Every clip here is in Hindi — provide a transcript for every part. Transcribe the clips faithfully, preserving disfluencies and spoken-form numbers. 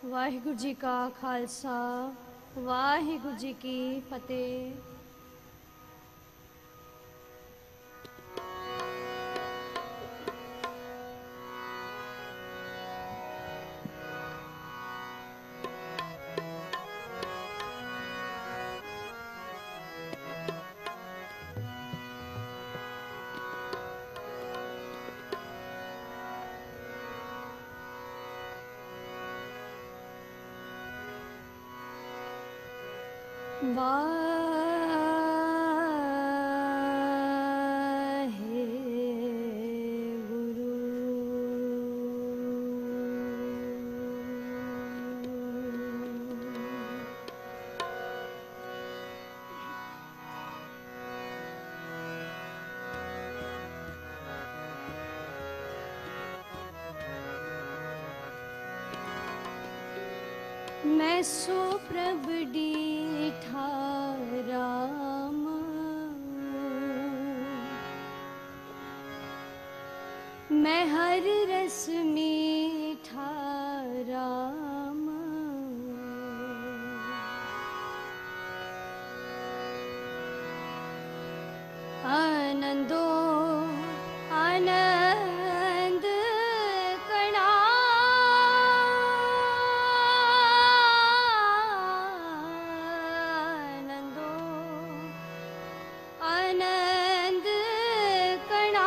वाहिगुरु जी का खालसा वाहिगुरु जी की फतेह। मैं सो प्रभ डीठा राम, मैं हर रस मीठा राम, आनंदो आनंद कणा, आनंद कणा,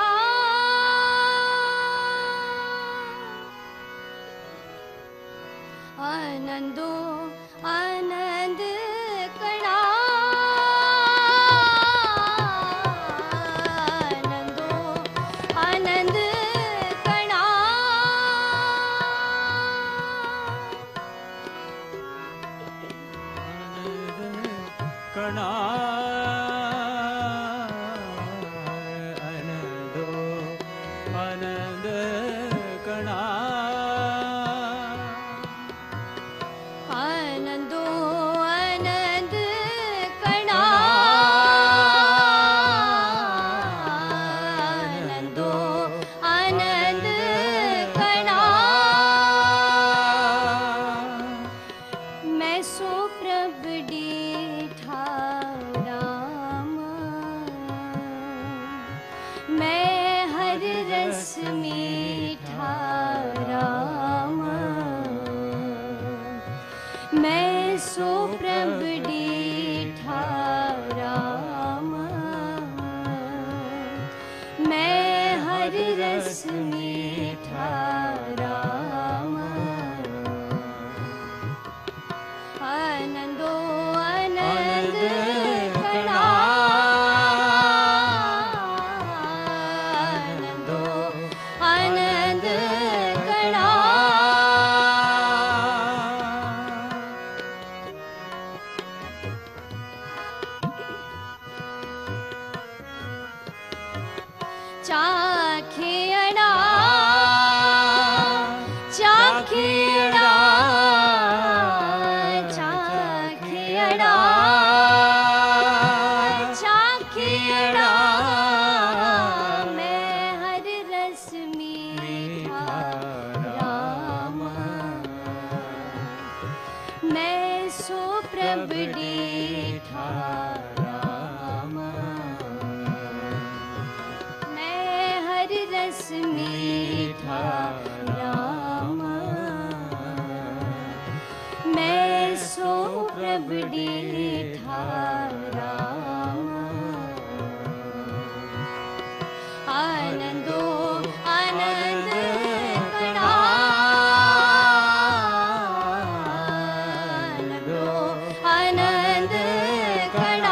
आनंदो आनंद कणा, आनंदो आनंद कणा, कणा, मीठा राम, मैं सो प्रभ डीठा राम, मैं हर रस मीठा राम, आनंदो आनंद कणा, आनंद कणा, चाखियड़ा चाखियड़ा चाखियड़ा चाखियड़ा, मैं हर रस मीठा राम, मैं सो प्रभ डीठा राम, मैं हर रस मीठा राम, मैं सो प्रभ डीठा राम, आनंदो आनंद कणा, आनंदो आनंद कणा,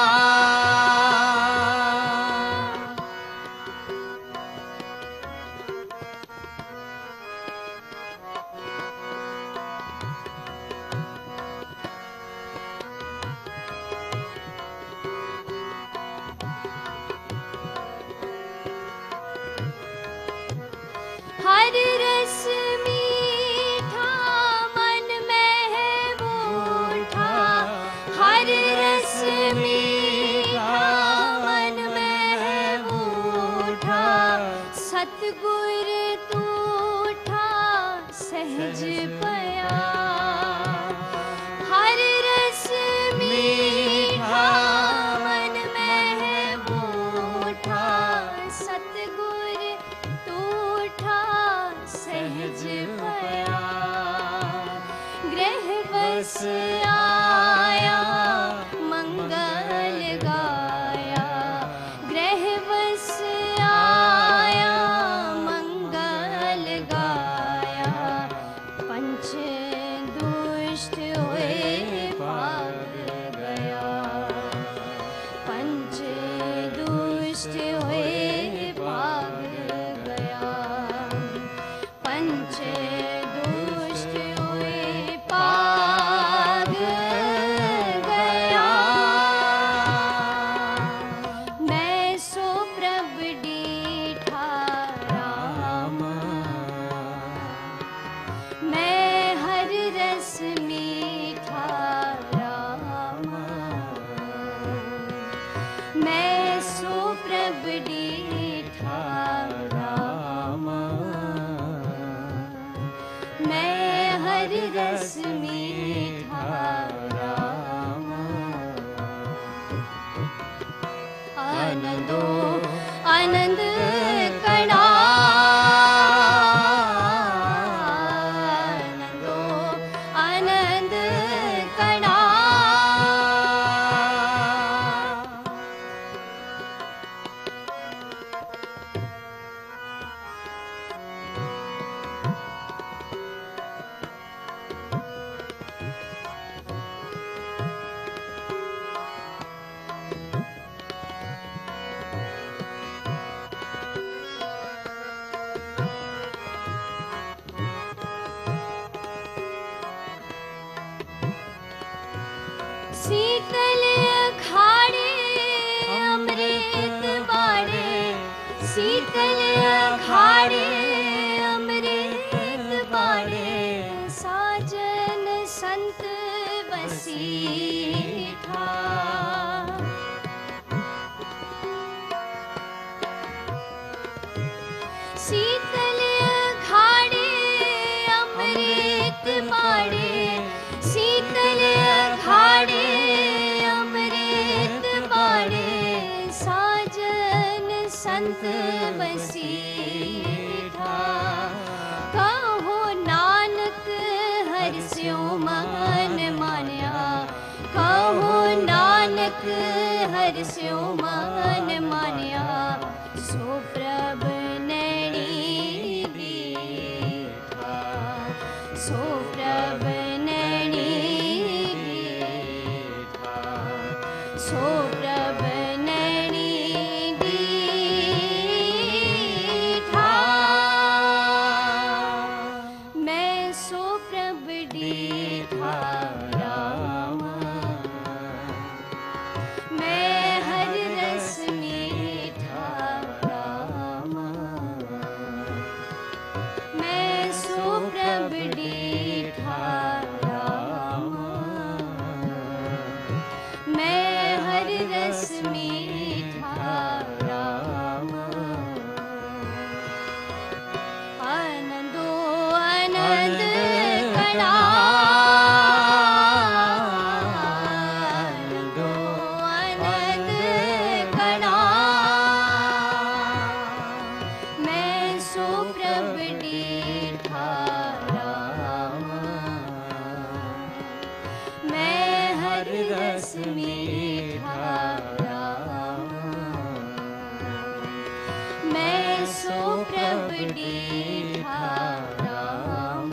हर रस मीठा मन में है बूढ़ा, हर रस मीठा मन में है बूढ़ा, सतगुर तूठा सहज पया। बस आया मंगल गाया, ग्रह बस आया मंगल गाया, पंच दुष्ट हुए भाग गया, पंच दुष्ट हुए भाग गया, पंच दुष्ट हुए भाग गया। मैं सो प्रभ डीठा राम, मैं हर रस मीठा राम, मैं सो प्रभ डीठा राम, मैं हर रस मीठा राम। आनंदो आनंद कणा, आनंदो आनंद कणा, शीतल अखाड़े अमृत बाड़े, शीतल अखाड़े अमृत बाड़े, साजन संत बसीठा, शीतल अखाड़े अमृत बाड़े, शीतल अखाड़े अमृत बाड़े, साजन संत बसीठा, कहो नानक हर्ष्यो मन मान्या, कहो नानक हर्ष्यो मन मान्या, सो प्रभ नैनी दीठा, सो प्रभ नैनी दीठा, सो प्रभ नैनी दीठा। मैं सो प्रभ डीठा राम, मैं हर रस मीठा राम, मैं सो प्रभ डीठा राम, मैं हर रस मीठा राम। आनंदो आनंद कणा, आनंदो आनंद कणा, मैं सो प्रभ डीठा राम, मैं हर रस मीठा राम, मैं सो प्रभ डीठा राम,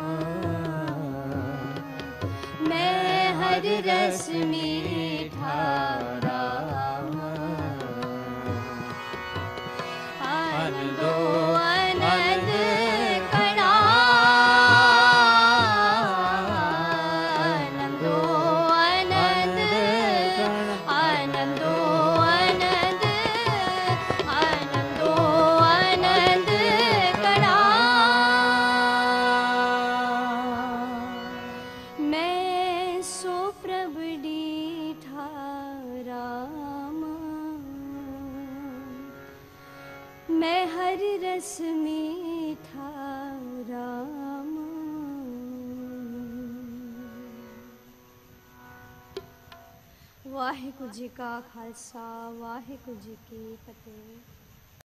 मैं हर रस मीठा राम। आनंदो आनंद कणा, आनंदो आनंद, आनंदो आनंद, आनंदो आनंद कणा, मैं सो प्रभ डीठा राम, मैं हर रस मीठा राम। वाहिगुरु जी का खालसा, वाहिगुरु जी की फतेह।